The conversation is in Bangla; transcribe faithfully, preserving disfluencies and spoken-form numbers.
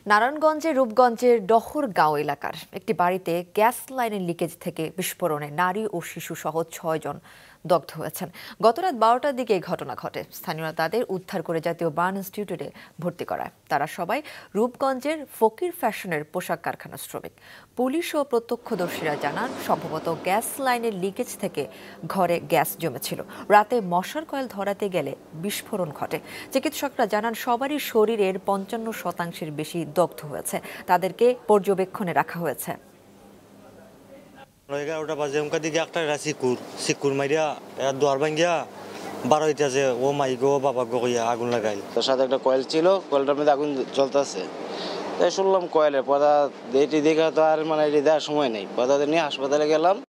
নারায়ণগঞ্জের রূপগঞ্জের ডহরগাঁও এলাকার একটি বাড়িতে গ্যাস লাইনের লিকেজ থেকে বিস্ফোরণে নারী ও শিশু সহ ছয়জন দগ্ধ হয়েছেন। গতরাত বারোটার দিকে এই ঘটনা ঘটে। স্থানীয়রা তাদের উদ্ধার করে জাতীয় বার্ন ইনস্টিটিউটে ভর্তি করায়। তারা সবাই রূপগঞ্জের ফকির ফ্যাশনের পোশাক কারখানার শ্রমিক। পুলিশ ও প্রত্যক্ষদর্শীরা জানান, সম্ভবত গ্যাস লাইনের লিকেজ থেকে ঘরে গ্যাস জমেছিল। রাতে মশার কয়েল ধরাতে গেলে বিস্ফোরণ ঘটে। চিকিৎসকরা জানান, সবারই শরীরের পঞ্চান্ন শতাংশের বেশি দগ্ধ হয়েছে। তাদেরকে পর্যবেক্ষণে রাখা হয়েছে। এগারোটা বাজে ওখান দিকে একটা সিকুর সিকুর মারিয়া দোয়ার ভাঙ্গিয়া বারো হইতেছে। ও মাই গো বাবা গো কইয়া আগুন লাগাইল। তার সাথে একটা কয়েল ছিল, কয়েলটার মধ্যে আগুন জ্বলতেছে। তাই শুনলাম কয়েলের পদা এটি দেখা তো আর মানে এটি দেওয়ার সময় নেই। পদাতে নিয়ে হাসপাতালে গেলাম।